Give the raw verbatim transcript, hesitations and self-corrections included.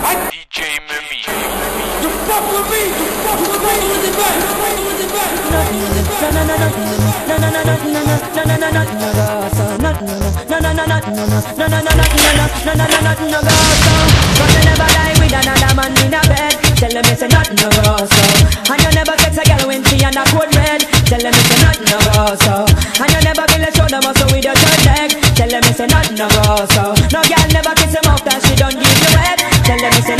D J Mimi. You fuck with me, you fuck with me with the back, with the back. No no no no no no no no no no no no no so no no no no no no no no no no no no no no no go so. But you never lie with another man in a bed. Tell them it's a nothing no go so. And you never sex a girl when she and a code red. Tell them it's a nothing no go so. And you never feel a shoulder muscle with your third leg. Tell them it's a nothing no go so. No girl never kiss him off that she don't give you head. Tell them it's a